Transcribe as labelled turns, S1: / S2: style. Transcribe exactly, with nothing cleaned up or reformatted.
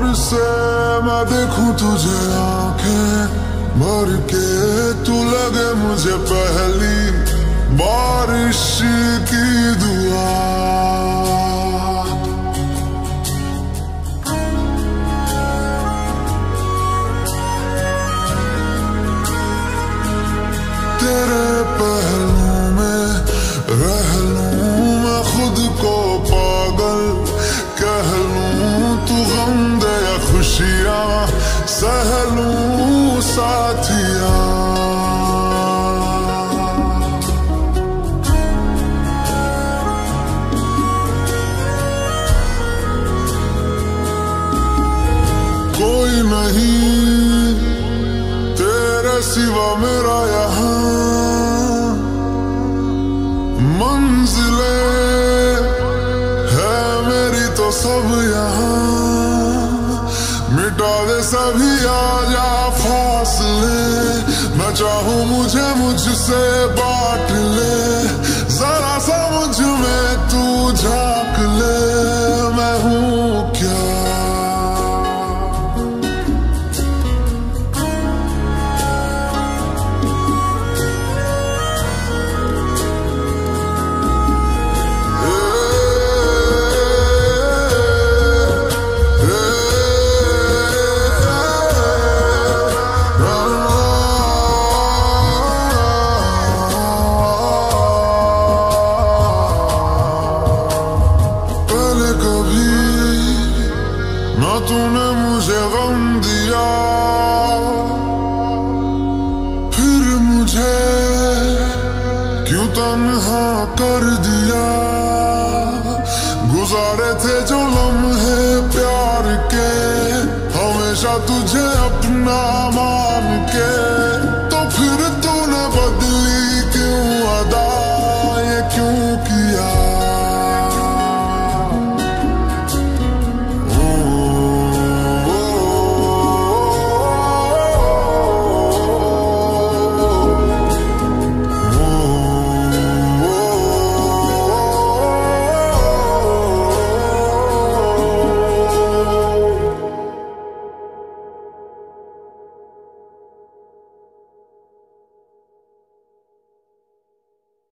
S1: गौर से मैं देखूं तुझे आंखें भर के, तू लगे मुझे पहली बारिश की दुआ। तेरे पहलू में रह लूं मैं खुद को पागल, कह लूं तू गम दे या खुशियां सह लूं साथिया। कोई नहीं तेरे सिवा मेरा यहाँ, मंजिले है मेरी तो सब यहाँ। मिटा दे सभी आजा फासले, मैं चाहूं मुझे मुझसे बांट ले। जरा सा मुझ में तू झांक ले, मैं हूँ क्या। ना तूने मुझे गम दिया, फिर मुझे क्यों तन्हा कर दिया।